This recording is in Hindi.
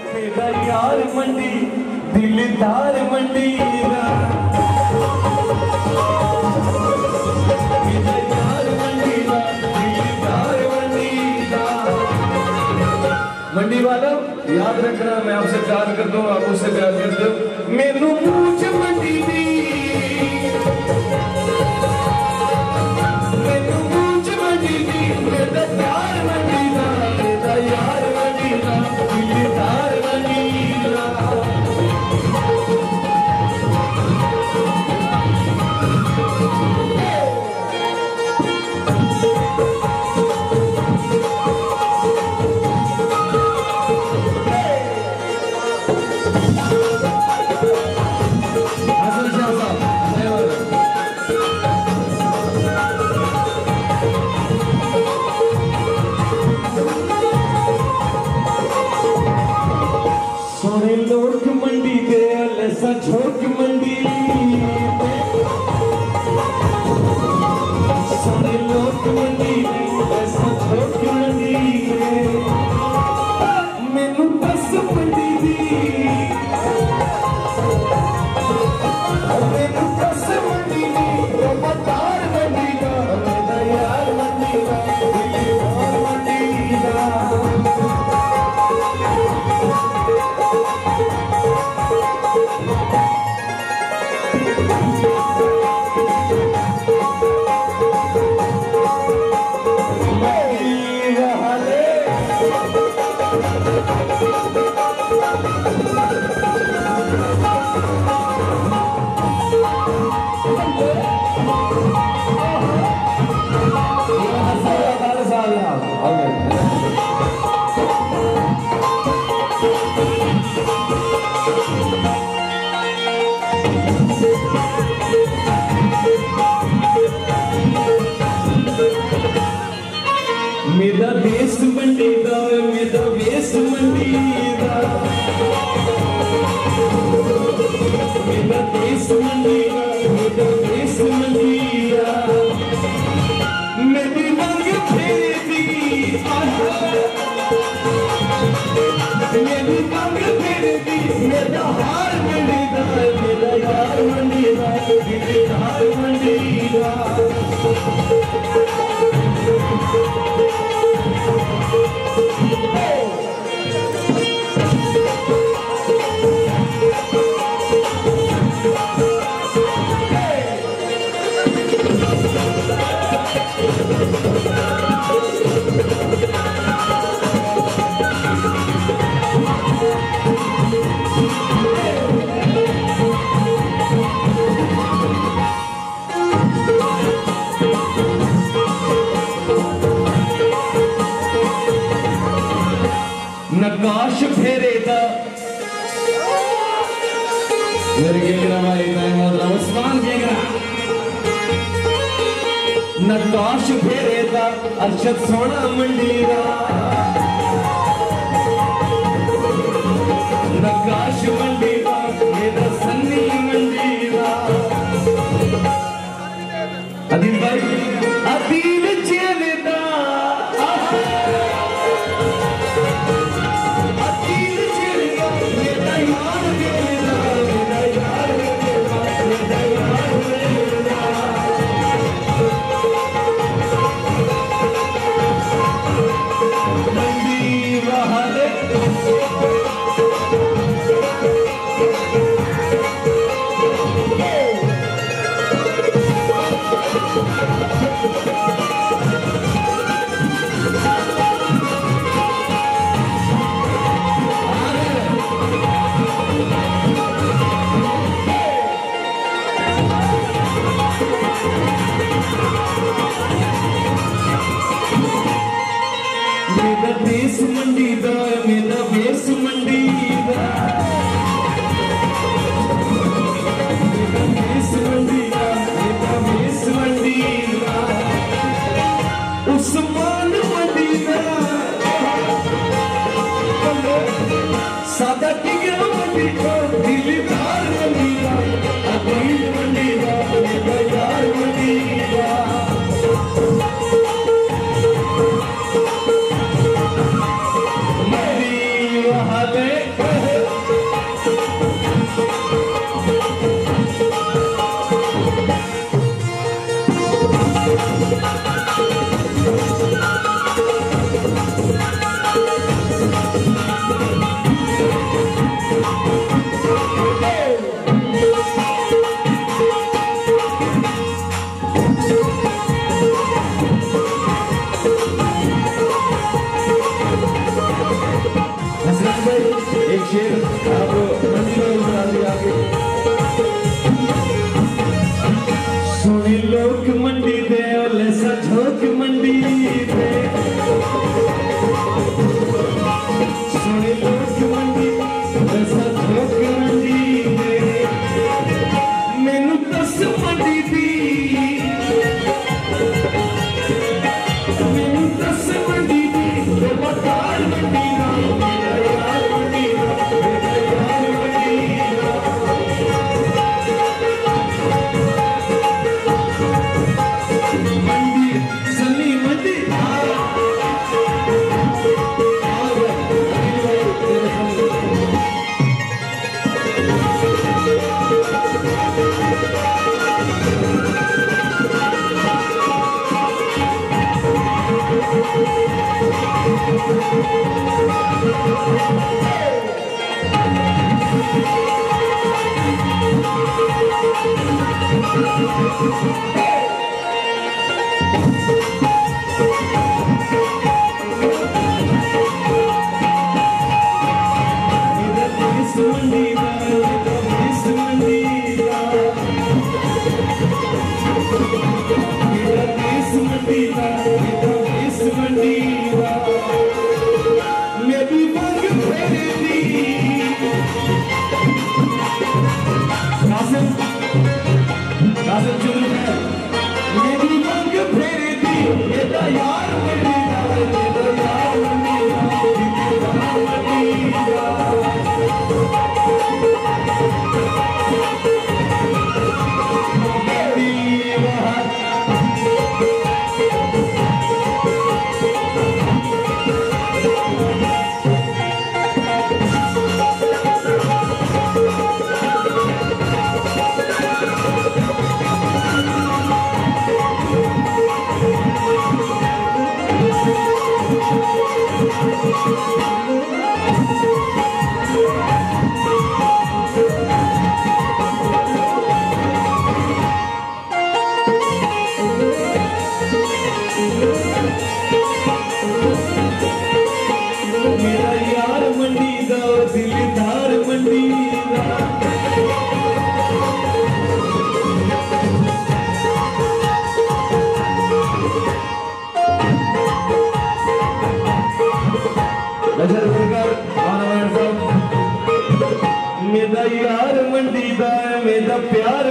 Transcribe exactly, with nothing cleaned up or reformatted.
मेरा यार मंडी दिलदार मंडी मेरा यार मंडी दिलदार मंडी मंडी वालों याद रखना मैं आपसे प्यार करता हूँ आप उससे प्यार करते हो मेनू पूछ मंडी दी मेनू पूछ मंडी दी मेरा यार मंडी दा मेरा यार मंडी दा दिलदार मंडी दा सोने लोग मंडी दे अलसा झोंक मंडी सोने लोग मंडी दे अलसा झोंक मंडी मैनू दस मंडी दी मैनू दस मंडी दी वफादार मंडी दा मेरा यार मंडी दा दिलदार मंडी दा मेरा देश मंडी दा मेरा वेश मंडी दा मेरा देश मंडी दा मेरा वेश मंडी दा मेरी रंग फेरी मेरी रंग फेरी मेरा हार मंडी दा मेरा यार मंडी दा दिलदार मंडी दा नकाश फेरे दा मेरे गेंगरा भाई ताई उस्मान गेंगरा नकाश फेरे दा अरशद सोना मंडी दा नकाश मंडी दा मेरा सन्नी मंडी दा अदील भाई अदील चेले दा मेरा देश मंडी दा मेरा वेश मंडी दा मेरा देश मंडी दा मेरा वेश मंडी दा उस्मान मंडी दा सादा टिकरा मंडी दा दिलदार मंडी दा अदील मंडी दा मेरा यार मंडी दा मंडी वहां एक शेर आप मंडी में बना दिया आगे। सुनी लोक मंडी दे ओले सझोक मंडी दे, सुनी लोक मंडी ओले सझोक मंडी दे, मैनू दस मंडी दी, मैनू दस मंडी दी ते बकार मंडी दा, मेरा यार मंडी दा, मेरा यार मंडी दा। मंडी सन्नी मंडी आ मेरा यार मंडी दा, मेरा प्यार